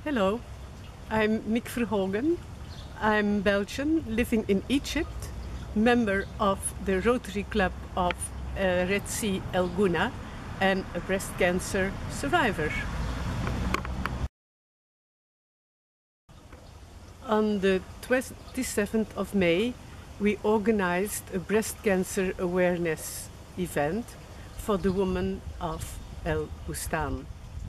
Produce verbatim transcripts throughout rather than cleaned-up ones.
Hello, I'm Mick Verhogen. I'm Belgian, living in Egypt, member of the Rotary Club of uh, Red Sea El Gouna and a breast cancer survivor. On the twenty-seventh of May, we organized a breast cancer awareness event for the women of El Bustan.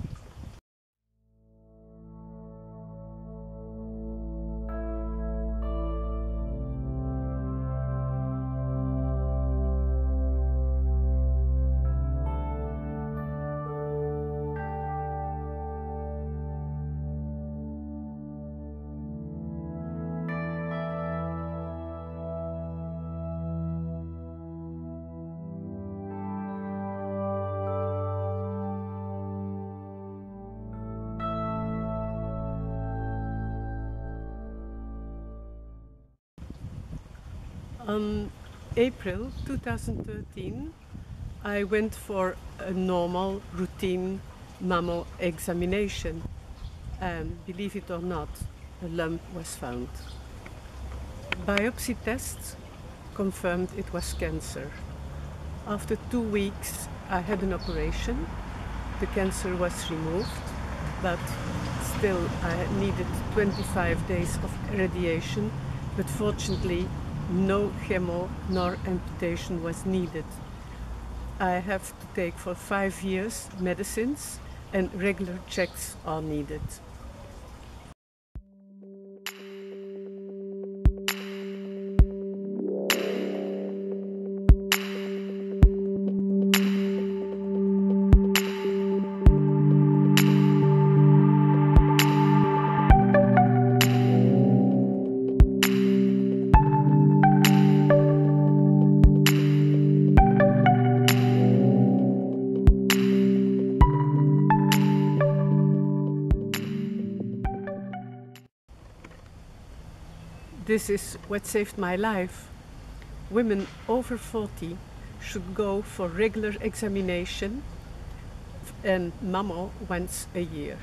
On April two thousand thirteen, I went for a normal routine mammo examination, and believe it or not, a lump was found. Biopsy tests confirmed it was cancer. After two weeks, I had an operation. The cancer was removed, but still I needed twenty-five days of radiation, but fortunately no chemo nor amputation was needed. I have to take for five years medicines and regular checks are needed. This is what saved my life. Women over forty should go for regular examination and mammo once a year.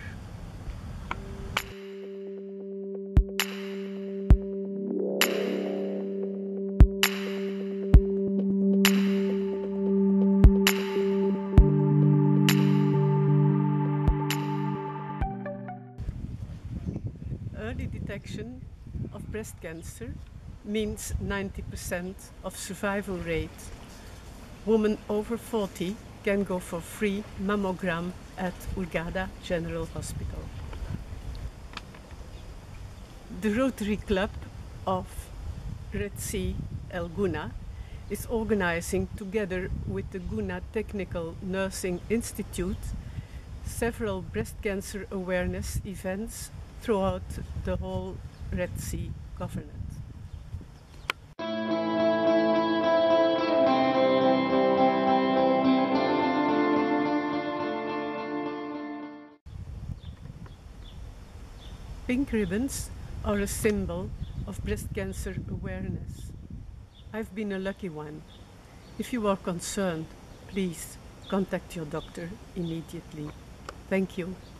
Early detection of breast cancer means ninety percent of survival rate. Women over forty can go for free mammogram at Hurghada General Hospital. The Rotary Club of Red Sea El Gouna is organizing, together with the Gouna Technical Nursing Institute, several breast cancer awareness events throughout the whole Red Sea Governorate. Pink ribbons are a symbol of breast cancer awareness. I've been a lucky one. If you are concerned, please contact your doctor immediately. Thank you.